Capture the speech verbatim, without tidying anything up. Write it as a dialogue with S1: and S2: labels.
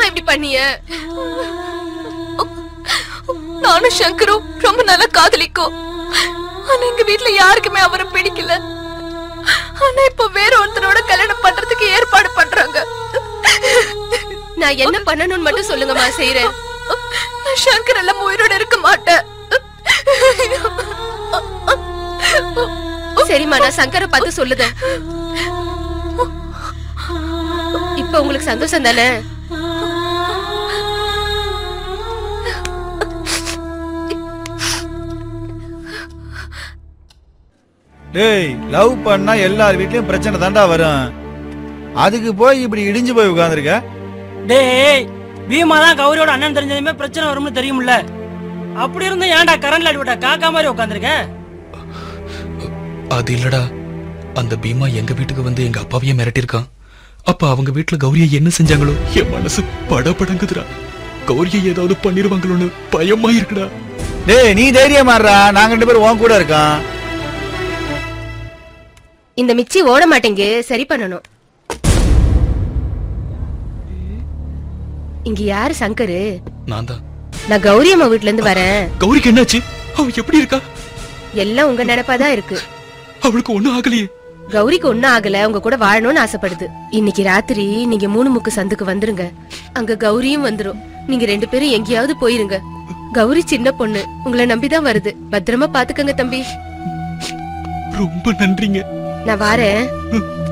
S1: இப்படி பண்ணிய? நானும் சங்கரும் ரொம்ப நல்லா காதலிக்கும். ஆனா எங்க வீட்டுல யாருக்குமே அவரை பிடிக்கல. ஆனா இப்ப வேற ஒருத்தரோட கல்யாணம் பண்றதுக்கு ஏற்பாடு பண்றாங்க. நான் என்ன பண்ணணும்னு மட்டும் சொல்லுங்கம்மா, செய்யறேன். சங்கர் எல்லாம் உயிரோட இருக்க மாட்டேன். சரிம்மா, நான் சங்கரை பார்த்து சொல்லுதேன். இப்ப உங்களுக்கு சந்தோஷம் தானே?
S2: டேய், லவ் பண்ணா எல்லார் வீட்லயும் பிரச்சனை தாண்டா வரும். அதுக்கு போய் இப்படி இடிஞ்சு போய் உட்கார்ந்திருக்க.
S3: டேய், பீமா தான் கௌரியோட அண்ணன் தெரிஞ்சதுமே பிரச்சனை வரும்னு தெரியும்ல. அப்படி இருந்தா ஏன்டா கரண்ட்ல அடிவிட்டா காக்கா மாதிரி உட்கார்ந்திருக்க?
S4: அது இல்லடா, அந்த பீமா எங்க வீட்டுக்கு வந்து எங்க அப்பாவையே மிரட்டிருக்கான். அப்ப அவங்க வீட்டுல கௌரியை என்ன செஞ்சாங்களோ என் மனசு படபடங்குதுடா. கௌரியை ஏதாவது பண்ணிருவாங்களோன்னு பயமா இருக்குடா.
S2: டேய், நீ தைரியமாறா, நாங்க ரெண்டு பேரும் உன் கூட இருக்கோம்.
S1: இந்த மிச்சி ஓட மாட்டேங்க, சரி பண்ணணும். இங்க யாரு சங்கரு?
S4: நான் தான்.
S1: நான் கௌரி அம்மா வீட்டுல இருந்து வரேன்.
S4: கௌரிக்கு என்னாச்சு? அவ எப்படி இருக்கா?
S1: எல்லாம் உங்க நினைப்பாதான் இருக்கு.
S4: அவளுக்கு ஒண்ணும் ஆகலையே.
S1: கௌரிக்கு ஒன்னும் ஆகல, உங்க கூட வாழணும்னு ஆசைப்படுது. இன்னைக்கு ராத்திரி நீங்க மூணு முக்கு சந்துக்கு வந்துருங்க. அங்க கௌரியும் வந்துரும். நீங்க ரெண்டு பேரும் எங்கேயாவது போயிருங்க. கௌரி சின்ன பொண்ணு, உங்களை நம்பிதான் வருது. பத்திரமா பாத்துக்கங்க தம்பி.
S4: ரொம்ப நன்றிங்க.
S1: நான் வாரேன்.